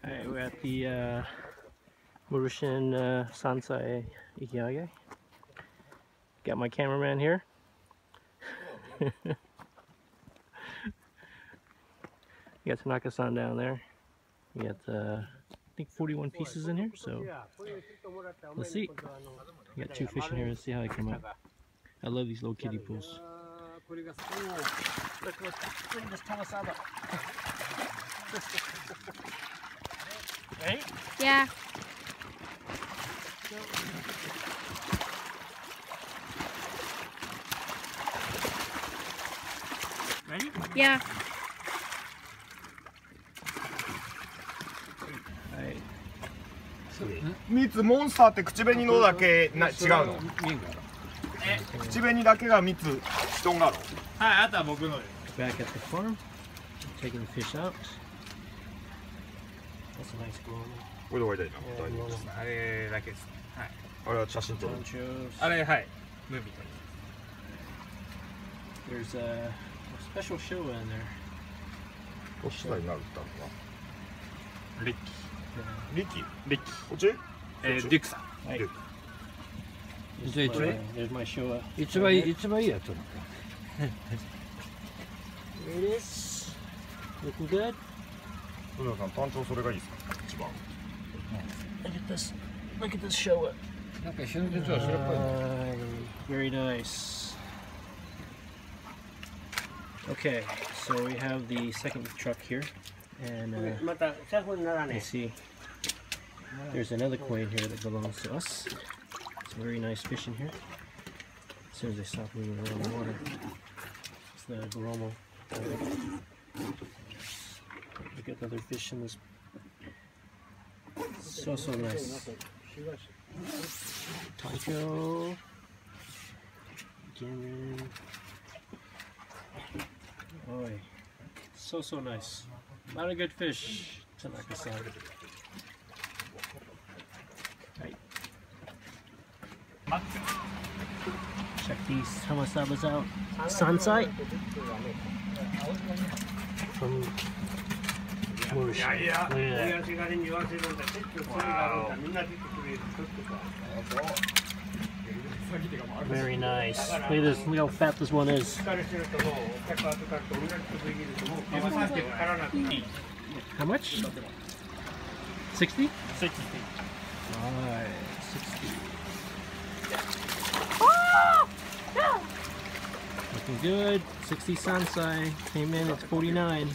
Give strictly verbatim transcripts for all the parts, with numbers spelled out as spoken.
Alright, we're at the uh, Marushin uh, Sansai Ikiage. Got my cameraman here. We got Tanaka-san down there. We got, uh, I think, forty-one pieces in here, so let's see. We got two fish in here, let's see how they come out. I love these little kiddie pools. Ready? Yeah. Ready? Yeah. Alright. 蜜モンスターって口紅のだけな違うの？え、口紅だけが蜜シトンガロ。はい、あとは僕のです。 Back at the farm, taking the fish out. That's a nice glow. これで終わりたいな。大丈夫です。あれだけです。はい。あれは写真撮る。あれはい。ムービー撮る。 There's a, a special show in there. こっちになるってのは。 リッキリキ。 リッキこっち？ えー、デュクさん。 はい。 リュッ There's my, there's my show. 一番いい一番いいやつなんだ。 There it is. Looking good. 古田さん単調それがいいですか？一番。 Look at this. Look at this show. なんか白鉄は白っぽい。 Uh, very nice. Okay, so we have the second truck here, and uh, you see there's another coin here that belongs to us. It's a very nice fish in here. As soon as they stop moving around the water, it's the Goromo. Look at the other fish in this. So so nice. Tancho. Again. Boy, so so nice. A lot of good fish, Tanaka-san. Right. Check these Hamasabas out. Sansai from Mauritius. Look at that. Very nice. Look at this. Look how fat this one is. How much? Sixty? Sixty. Alright, sixty. Looking good. Sixty Sansai came in at forty-nine.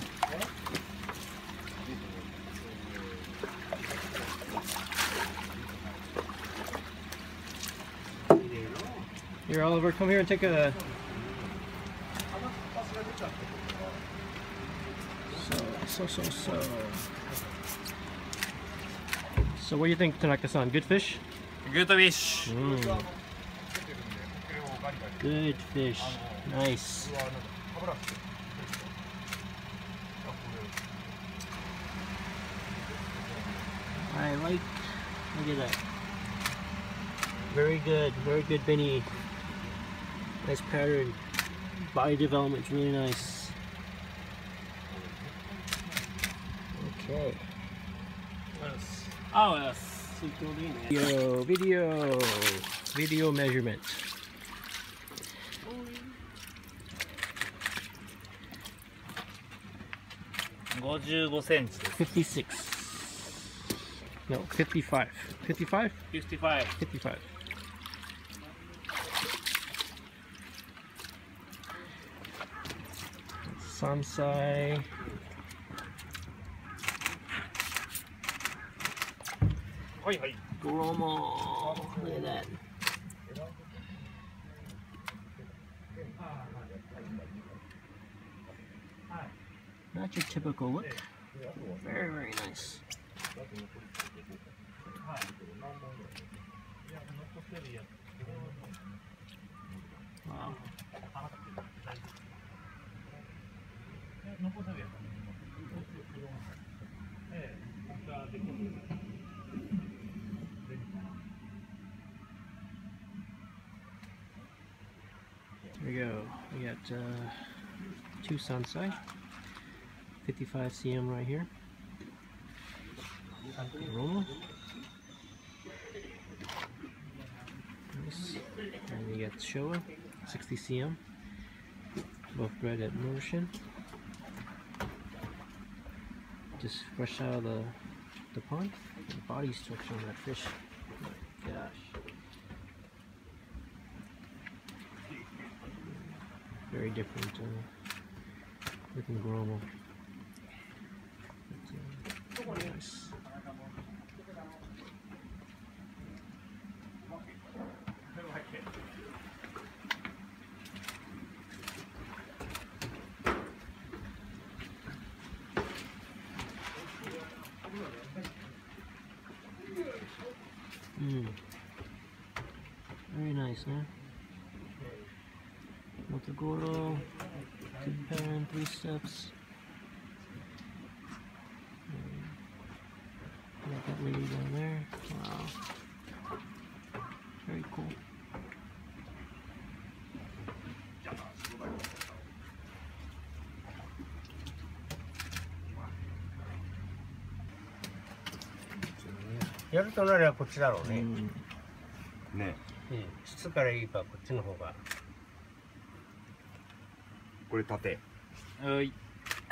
Here, Oliver, come here and take a. So, so, so, so. So, what do you think, Tanaka-san? Good fish? Good fish. Mm. Good fish. Nice. I like. Look at that. Very good. Very good, Benny. Nice pattern. Body development's really nice. Okay. Oh, yes. Video, video, video measurement. fifty-fiveセンチ。 fifty-six. No, fifty-five. fifty-five? fifty-five. fifty-five. Sansai. Goromo. Look at that. Not your typical look. Very, very nice. Wow. There we go. We got uh, two Sansai, fifty-five C M right here. Romo. Nice. And we got Showa, sixty C M. Both bred at Mauritian. Just fresh out of the, the pond. The body structure on that fish. Oh my gosh. Very different uh, looking Gromo. But, uh, nice. Mm. Very nice, huh? Motogoro, two parent, three steps. And got that lady down there. Wow. Very cool. やるとなればこっちだろうね。 ね。 質からいいかこっちの方が。 これ縦。 はい。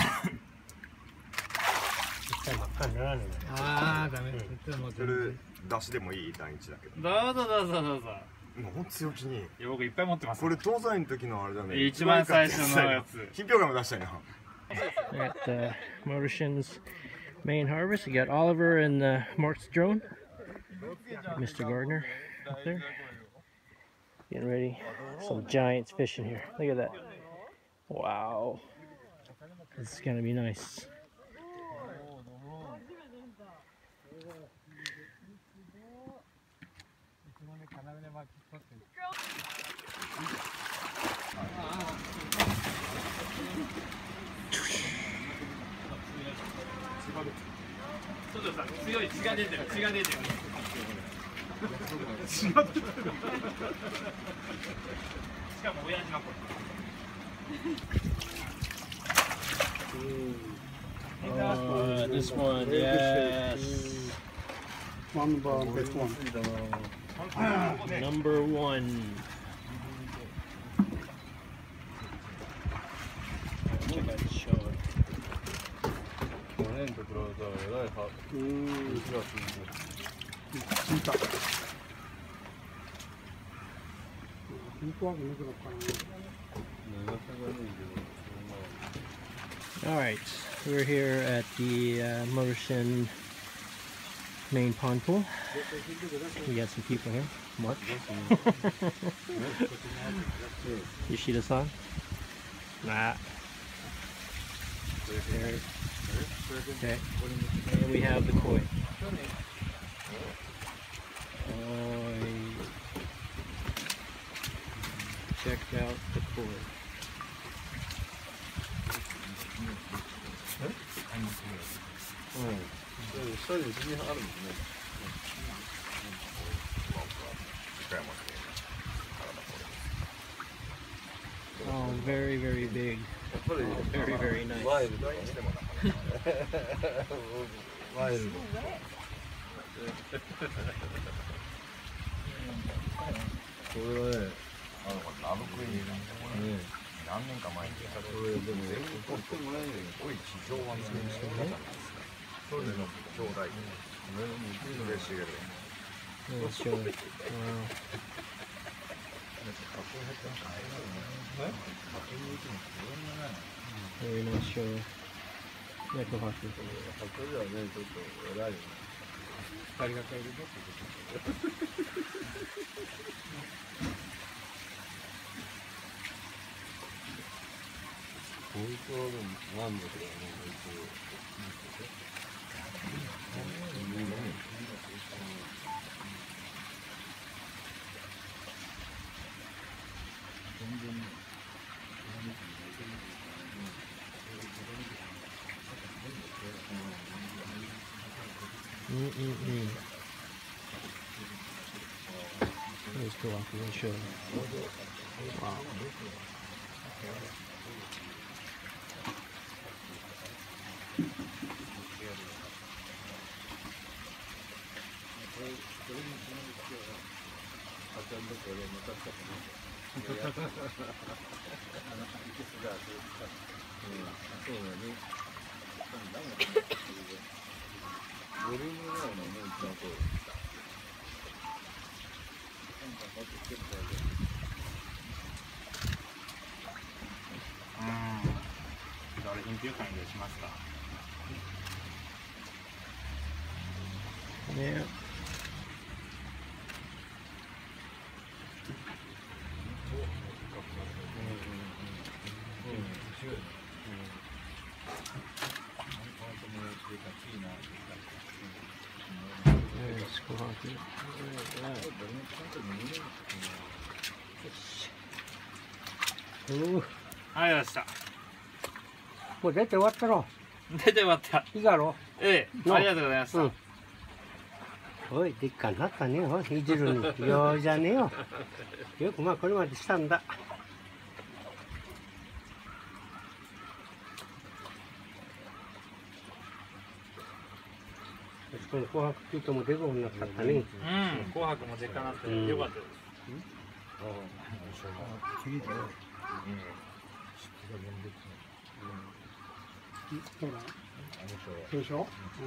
一回真っ赤にならない。 ああ、ダメ。 それ出しでもいい段一だけど。 どうぞどうぞどうぞ。 もうほんと強気に。いや僕いっぱい持ってます。 これ東西の時のあれだね。 一番最初のやつ。 品評会も出したいな。 At uh, Mauritian's main harvest, you got Oliver and uh, Mark's drone. Mister Gardner up there. Getting ready. Some giants fishing here. Look at that. Wow. This is gonna be nice. Oh, this one, yes. One about this one. Number one. Check out the show. Alright, we're here at the uh, Mauritian main pond pool. We got some people here. Mark. Yoshida-san? Nah. There. Okay. And we have the koi. Oh, check out the koi. Oh, very, very big. Oh, very, very nice. Wild. Wild. これはね、あのラブクイーンね、何年か前にこれでも全国取ってもらえるように地上はね、それの兄弟、それしげる。 Let's show it. Wow. Very nice show. Yakuhaku. 二人が帰るぞってこと。 本当はでもなんだけどね、 Mm-mm-mm. Let's go off and show. Wow. あれ品評会でしますか。 ね。 はい、よした。 もう出て終わったろ。 出て終わった。 いいだろ。 ええ、ありがとうございました。 うん。おい、でっかになったね。おい、いじるに。ようじゃねえよ。よくまあこれまでしたんだ。この紅白球ともでかくなったね。 うん、紅白もでかなってよかったです。 次だよ。ほら。そうでしょ。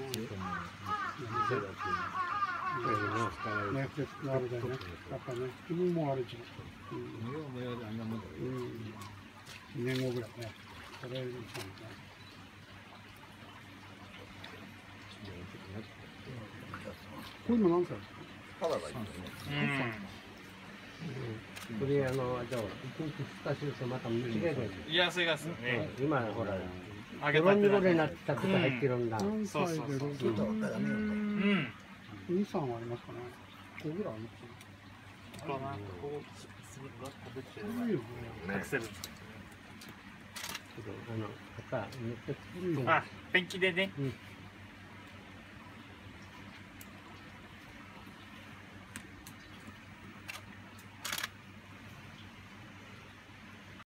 ね、なるだよね。やっぱね、自分もあるし。うん。にねんごぐらいね。それにしたんだ。これも何歳ですか。 カラーがいいね。 これあのじゃあ一日二日するとまた見違える。 いや、それがですよね。 今ほら。 あげた泥濁れになったこと入ってるんだ。 何歳でロケ聞いたことだね。 うん。 二三ありますかね。五ぐらいありますかね。 かな、こう、すべて食べて、 いいよね。 アクセル。 あの、やっぱ、 あ、ペンキでね。 うん。